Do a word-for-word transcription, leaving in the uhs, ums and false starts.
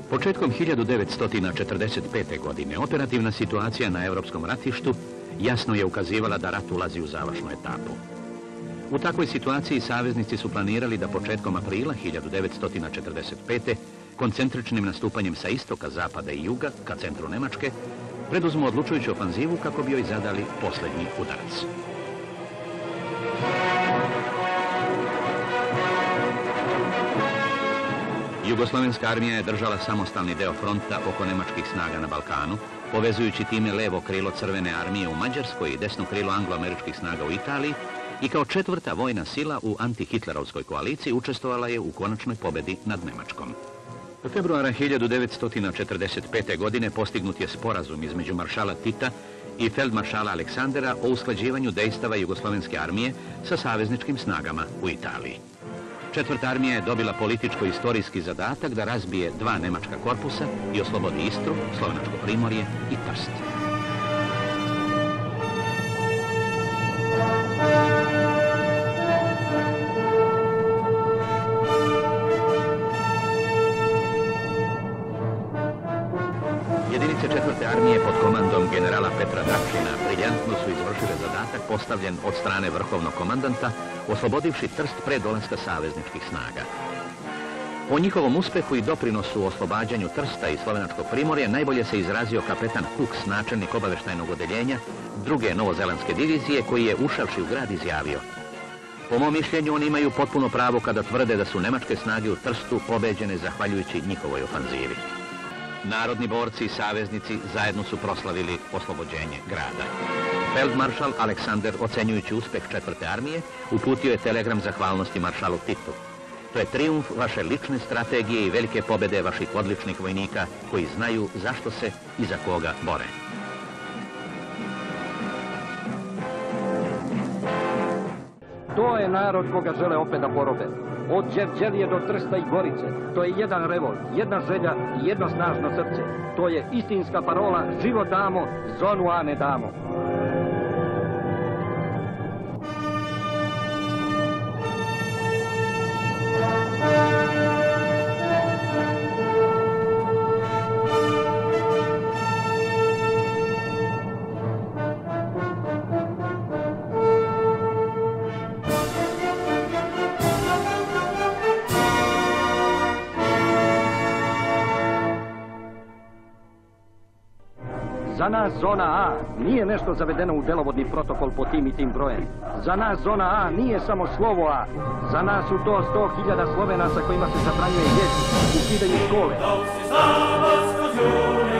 Početkom hiljadu devetsto četrdeset pete. godine operativna situacija na europskom ratištu jasno je ukazivala da rat ulazi u završnu etapu. U takvoj situaciji saveznici su planirali da početkom aprila hiljadu devetsto četrdeset pete. koncentričnim nastupanjem sa istoka, zapada i juga ka centru Nemačke preduzmu odlučujuću ofanzivu kako bi joj zadali posljednji udarac. Jugoslovenska armija je držala samostalni deo fronta oko nemačkih snaga na Balkanu, povezujući time levo krilo Crvene armije u Mađarskoj i desno krilo anglo-američkih snaga u Italiji i kao četvrta vojna sila u antihitlerovskoj koaliciji učestvovala je u konačnoj pobedi nad Nemačkom. Februara hiljadu devetsto četrdeset pete. godine postignut je sporazum između maršala Tita i feldmaršala Aleksandera o usklađivanju dejstava Jugoslovenske armije sa savezničkim snagama u Italiji. Četvrta armija je dobila političko-istorijski zadatak da razbije dva nemačka korpusa i oslobodi Istru, Slovenačko primorje i Trst. Jedinice četvrte armije pod komandom generala Petra Drakšina briljantno su izvršile zadatak postavljen od strane vrhovnog komandanta, oslobodivši Trst pre dolaska savezničkih snaga. O njihovom uspehu i doprinosu u oslobađanju Trsta i Slovenačkog primorja najbolje se izrazio kapetan Hooks, načelnik obaveštajnog odeljenja druge novozelandske divizije, koji je ušavši u grad izjavio: "Po mom mišljenju oni imaju potpuno pravo kada tvrde da su nemačke snage u Trstu pobeđene zahvaljujući njihovoj ofanzivi." Narodni borci i saveznici zajedno su proslavili oslobođenje grada. Feldmaršal Aleksander, ocenjujući uspeh četvrte armije, uputio je telegram zahvalnosti maršalu Titu. "To je trijumf vaše lične strategije i velike pobjede vaših odličnih vojnika koji znaju zašto se i za koga bore." To je narod koga žele opet da porobe. Od Đevđelije do Trsta i Gorice. To je jedan revolt, jedna želja i jedno snažno srce. To je istinska parola: život damo, zonu A ne damo. Za nas zona A nije nešto zavedeno u delovodni protokol po tim i tim brojem. Za nas zona A nije samo slovo A. Za nas su to sto hiljada Slovenaca kojima se zabranjuje jezik, ukidaju škole.